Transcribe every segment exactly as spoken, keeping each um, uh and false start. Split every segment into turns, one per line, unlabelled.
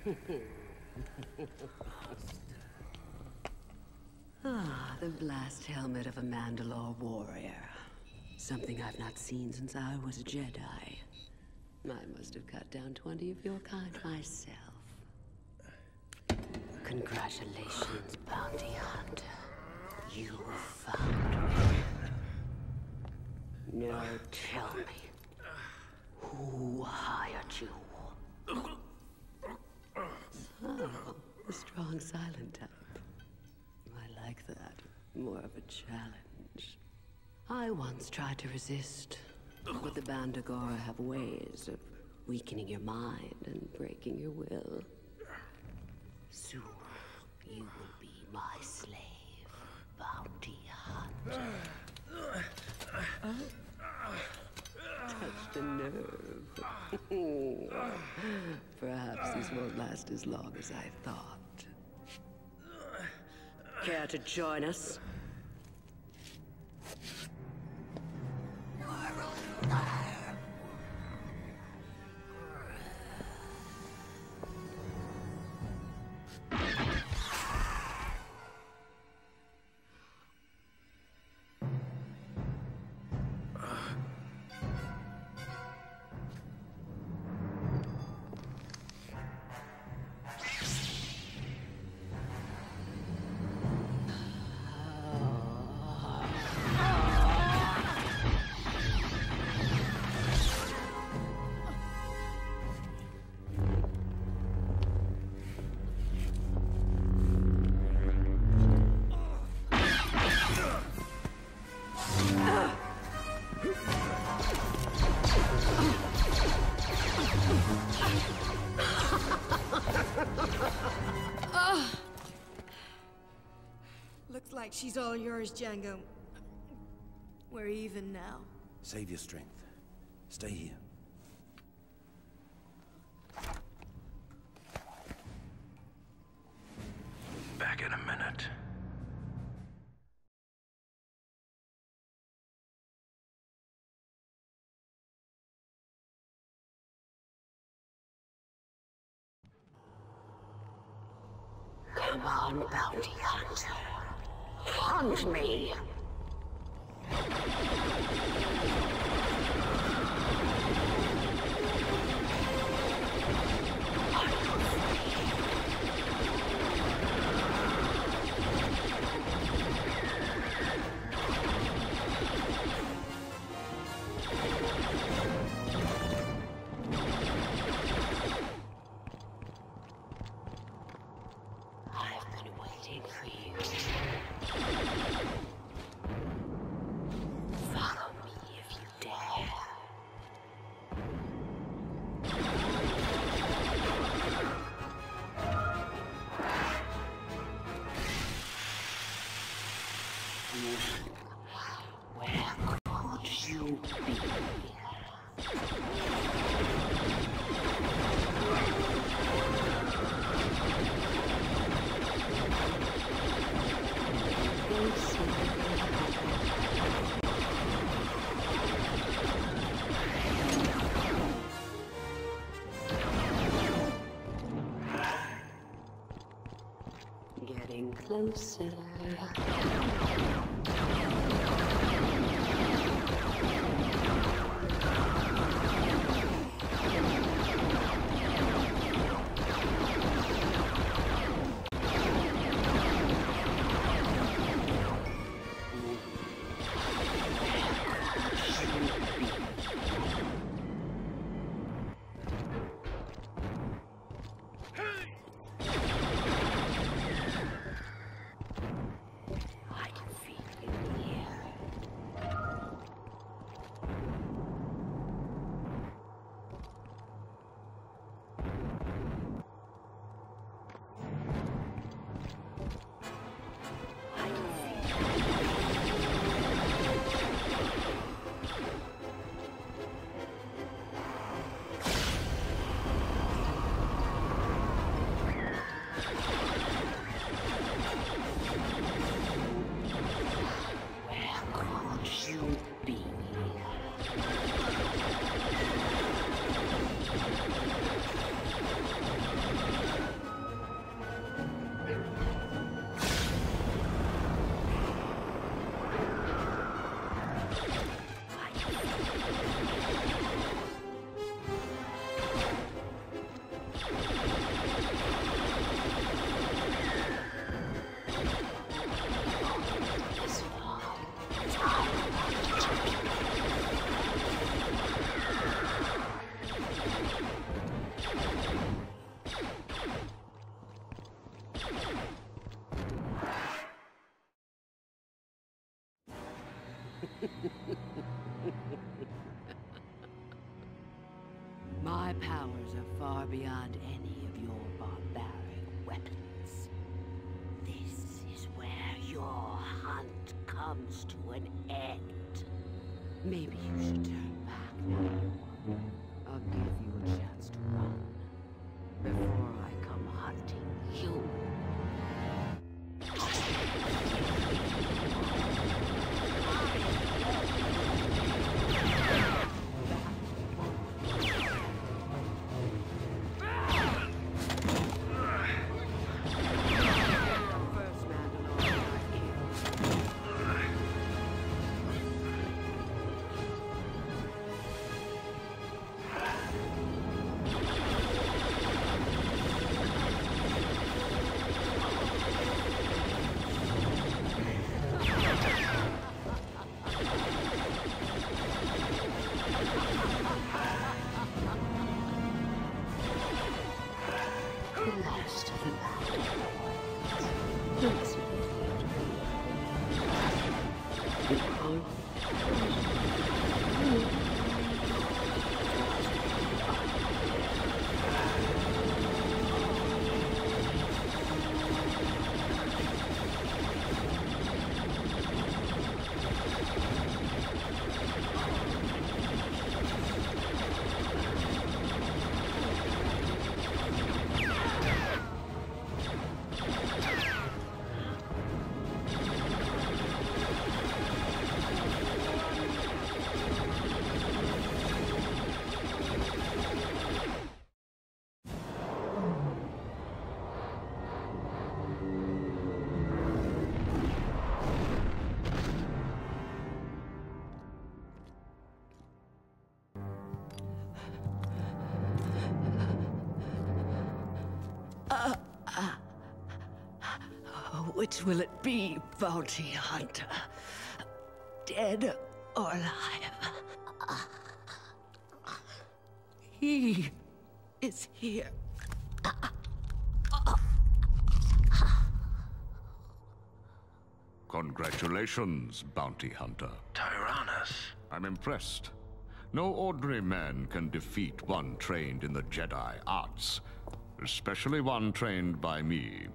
Ah, the blast helmet of a Mandalore warrior. Something I've not seen since I was a Jedi. I must have cut down twenty of your kind myself. Congratulations, bounty hunter. You found me. Now tell me, who hired you? Oh, a strong silent type. I like that. More of a challenge. I once tried to resist, but the Bandagora have ways of weakening your mind and breaking your will. Soon, you will be my slave, bounty hunter. Touched a nerve. Perhaps this won't last as long as I thought. Care to join us?
Like she's all yours, Django. We're even now.
Save your strength. Stay here. Back in a minute.
Come on, bounty hunter. Hunt me! I've been waiting for you. Follow me if you dare. Where could you be? Getting closer. I can feel you. My powers are far beyond any of your barbaric weapons. This is where your hunt comes to an end. Maybe you should turn back now. I'll give you a chance to run before I come hunting you. Which will it be, Bounty Hunter? Dead or alive? He is here.
Congratulations, Bounty Hunter.
Tyrannus.
I'm impressed. No ordinary man can defeat one trained in the Jedi arts, especially one trained by me.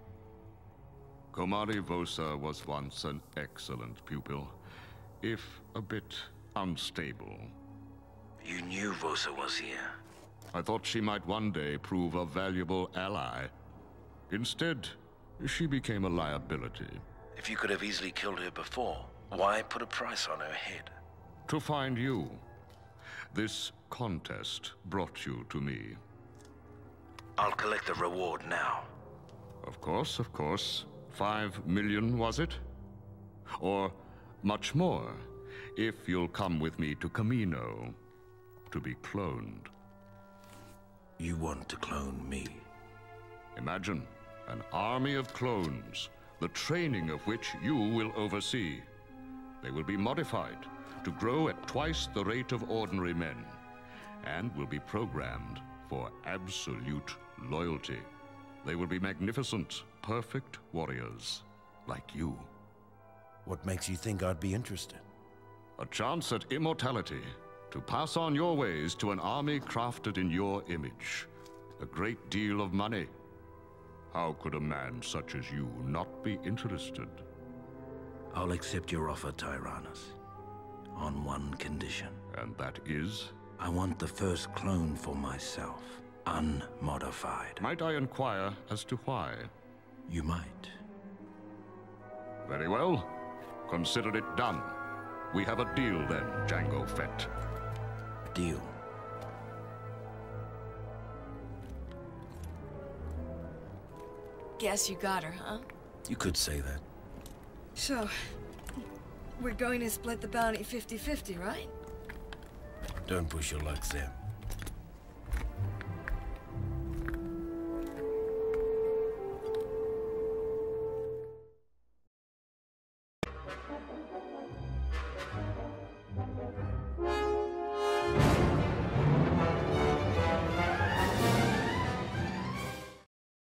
Komari Vosa was once an excellent pupil, if a bit unstable.
You knew Vosa was here.
I thought she might one day prove a valuable ally. Instead, she became a liability.
If you could have easily killed her before, why put a price on her head?
To find you. This contest brought you to me.
I'll collect the reward now.
Of course, of course. Five million, was it? Or much more, if you'll come with me to Camino to be cloned.
You want to clone me?
Imagine an army of clones, the training of which you will oversee. They will be modified to grow at twice the rate of ordinary men, and will be programmed for absolute loyalty. They will be magnificent, perfect warriors, like you.
What makes you think I'd be interested?
A chance at immortality, to pass on your ways to an army crafted in your image. A great deal of money. How could a man such as you not be interested?
I'll accept your offer, Tyrannus, on one condition.
And that is?
I want the first clone for myself, unmodified.
Might I inquire as to why?
You might.
Very well. Consider it done. We have a deal then, Jango Fett.
Deal.
Guess you got her, huh?
You could say that.
So, we're going to split the bounty fifty fifty, right?
Don't push your luck, Zeb.